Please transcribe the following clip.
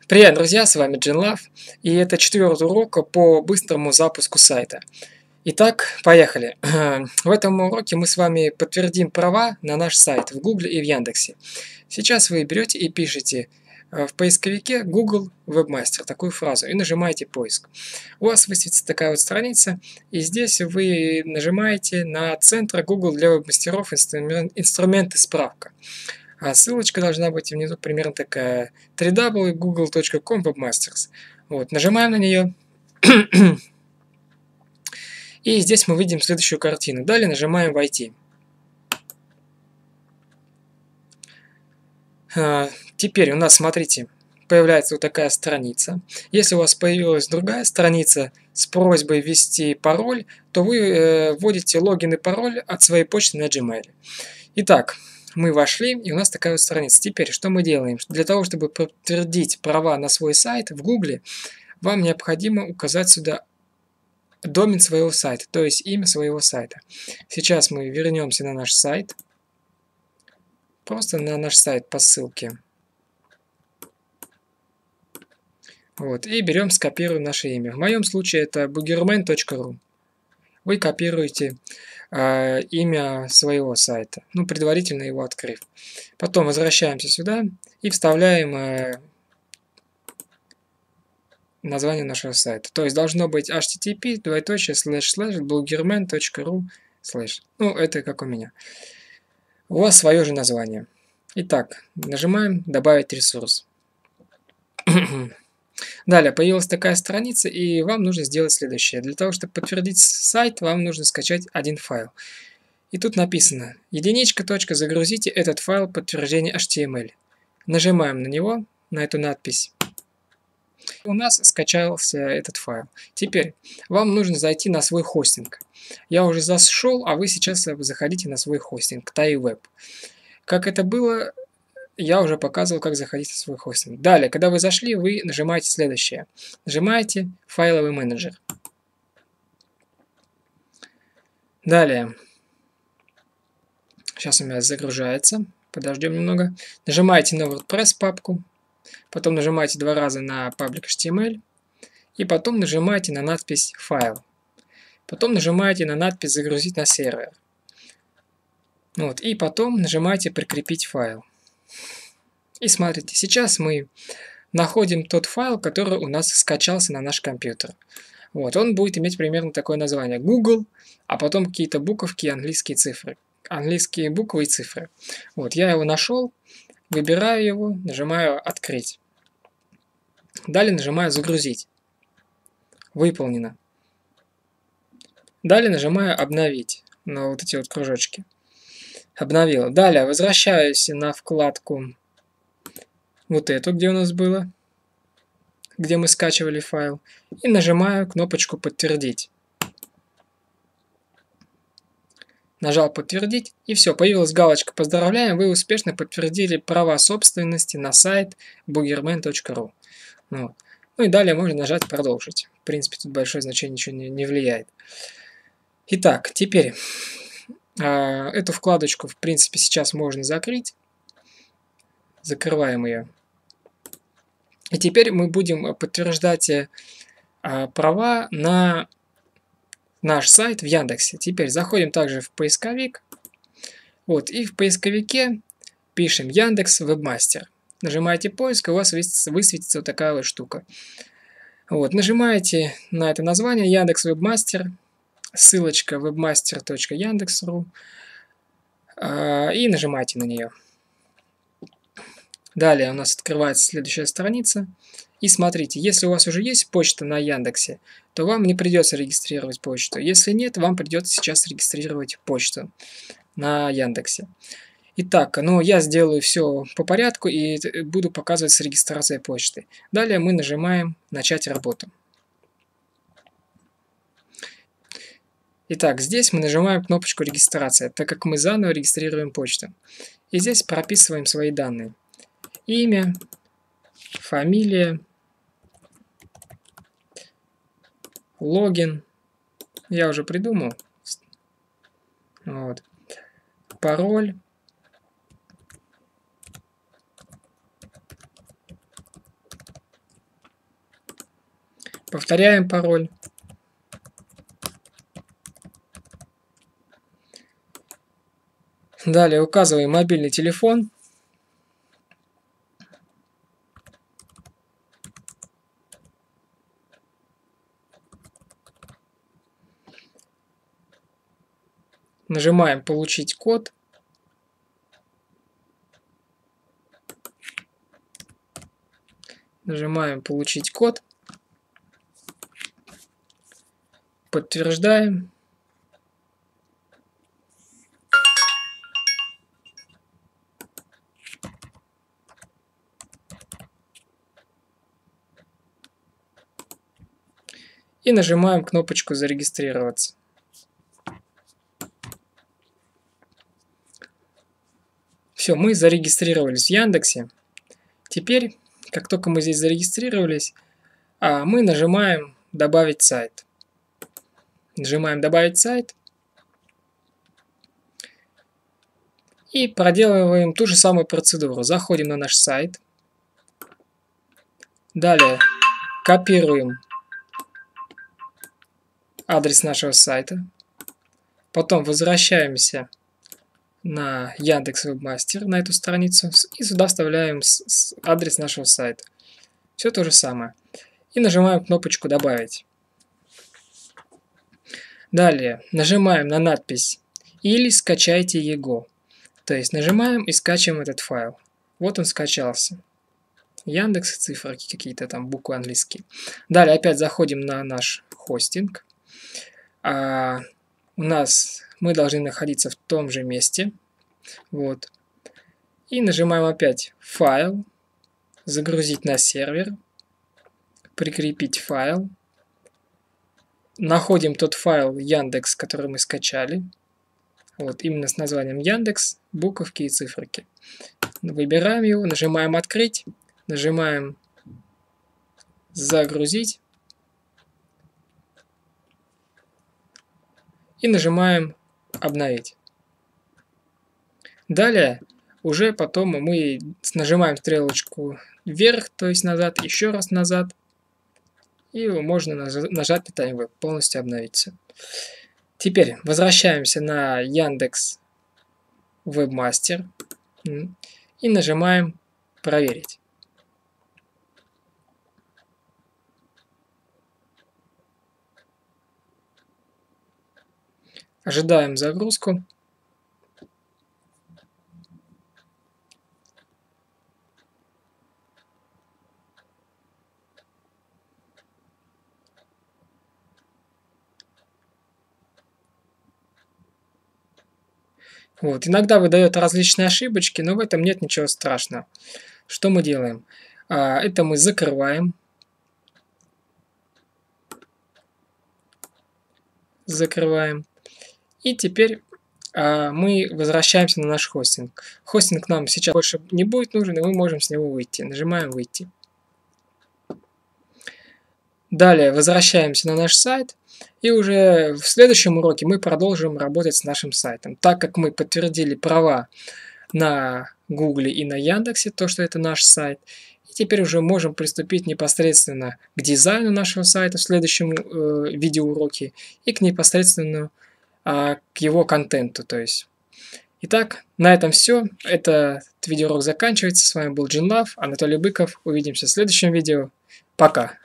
Привет, друзья, с вами Джинлав, и это 4-й урок по быстрому запуску сайта. Итак, поехали. В этом уроке мы с вами подтвердим права на наш сайт в Google и в Яндексе. Сейчас вы берете и пишете в поисковике Google Webmaster такую фразу и нажимаете поиск. У вас высветится такая вот страница, и здесь вы нажимаете на центр Google для веб-мастеров инструменты справка. А ссылочка должна быть внизу примерно такая: www.google.com webmasters. Вот, нажимаем на нее. И здесь мы видим следующую картину. Далее нажимаем «Войти». Теперь у нас, смотрите, появляется вот такая страница. Если у вас появилась другая страница с просьбой ввести пароль, то вы вводите логин и пароль от своей почты на Gmail. Итак, мы вошли, и у нас такая вот страница. Теперь, что мы делаем? Для того, чтобы подтвердить права на свой сайт в Google, вам необходимо указать сюда домен своего сайта, то есть имя своего сайта. Сейчас мы вернемся на наш сайт. Просто на наш сайт по ссылке. Вот, и берем, скопируем наше имя. В моем случае это boogerman.ru. Вы копируете имя своего сайта, предварительно его открыв. Потом возвращаемся сюда и вставляем название нашего сайта. То есть должно быть http://boogerman.ru/. Это как у меня. У вас свое же название. Итак, нажимаем «Добавить ресурс». Далее появилась такая страница, и вам нужно сделать следующее. Для того, чтобы подтвердить сайт, вам нужно скачать один файл. И тут написано: загрузите этот файл подтверждения HTML. Нажимаем на него, на эту надпись. У нас скачался этот файл. Теперь вам нужно зайти на свой хостинг. Я уже зашел, а вы сейчас заходите на свой хостинг, TaiWeb. Как это было, я уже показывал, как заходить на свой хостинг. Далее, когда вы зашли, вы нажимаете следующее. Нажимаете «Файловый менеджер». Далее. Сейчас у меня загружается. Подождем немного. Нажимаете на WordPress папку. Потом нажимаете 2 раза на Public HTML. И потом нажимаете на надпись «Файл». Потом нажимаете на надпись «Загрузить на сервер». Вот, и потом нажимаете «Прикрепить файл». И смотрите, сейчас мы находим тот файл, который у нас скачался на наш компьютер. Вот, он будет иметь примерно такое название: Google, а потом какие-то буковки, английские цифры. Английские буквы и цифры. Вот, я его нашел, выбираю его, нажимаю «Открыть». Далее нажимаю «Загрузить». Выполнено. Далее нажимаю «Обновить» на вот эти вот кружочки. Обновил. Далее возвращаюсь на вкладку вот эту, где у нас было, где мы скачивали файл, и нажимаю кнопочку «Подтвердить». Нажал «Подтвердить», и все, появилась галочка «Поздравляем, вы успешно подтвердили права собственности на сайт boogerman.ru». Вот. И далее можно нажать «Продолжить». В принципе, тут большое значение ничего не влияет. Итак, теперь эту вкладочку, в принципе, сейчас можно закрыть. Закрываем ее. И теперь мы будем подтверждать права на наш сайт в Яндексе. Теперь заходим также в поисковик. Вот, и в поисковике пишем Яндекс Вебмастер. Нажимаете поиск, и у вас высветится вот такая вот штука. Вот, нажимаете на это название Яндекс Вебмастер, ссылочка webmaster.yandex.ru, и нажимаете на нее. Далее у нас открывается следующая страница. И смотрите, если у вас уже есть почта на Яндексе, то вам не придется регистрировать почту. Если нет, вам придется сейчас регистрировать почту на Яндексе. Итак, я сделаю все по порядку и буду показывать с регистрацией почты. Далее мы нажимаем «Начать работу». Итак, здесь мы нажимаем кнопочку «Регистрация», так как мы заново регистрируем почту. И здесь прописываем свои данные. Имя, фамилия, логин. Я уже придумал. Вот. Пароль. Повторяем пароль. Далее указываем мобильный телефон. Нажимаем «Получить код». Нажимаем «Получить код». Подтверждаем. И нажимаем кнопочку «Зарегистрироваться». Все, мы зарегистрировались в Яндексе. Теперь, как только мы здесь зарегистрировались, мы нажимаем «Добавить сайт». Нажимаем «Добавить сайт». И проделываем ту же самую процедуру. Заходим на наш сайт. Далее копируем адрес нашего сайта. Потом возвращаемся на Яндекс.Вебмастер, на эту страницу. И сюда вставляем адрес нашего сайта. Все то же самое. И нажимаем кнопочку «Добавить». Далее нажимаем на надпись «Или скачайте его». То есть нажимаем и скачиваем этот файл. Вот он скачался. Яндекс, циферки какие-то там, буквы английские. Далее опять заходим на наш хостинг. Мы должны находиться в том же месте. Вот. И нажимаем опять «Файл», «Загрузить на сервер», «Прикрепить файл». Находим тот файл Яндекс, который мы скачали. Вот, именно с названием Яндекс, буковки и циферки. Выбираем его, нажимаем «Открыть», нажимаем «Загрузить» и нажимаем «Обновить». Далее уже потом мы нажимаем стрелочку вверх, то есть назад, еще раз назад, и можно нажать на таймер, полностью обновиться. Теперь возвращаемся на Яндекс Вебмастер и нажимаем «Проверить». Ожидаем загрузку. Вот, иногда выдает различные ошибочки, но в этом нет ничего страшного. Что мы делаем? Это мы закрываем. Закрываем. И теперь мы возвращаемся на наш хостинг. Хостинг нам сейчас больше не будет нужен, и мы можем с него выйти. Нажимаем «Выйти». Далее возвращаемся на наш сайт. И уже в следующем уроке мы продолжим работать с нашим сайтом. Так как мы подтвердили права на Гугле и на Яндексе, то, что это наш сайт, и теперь уже можем приступить непосредственно к дизайну нашего сайта в следующем видеоуроке и к непосредственно к его контенту. То есть. Итак, на этом все. Этот видеоурок заканчивается. С вами был Джинлав, Анатолий Быков. Увидимся в следующем видео. Пока!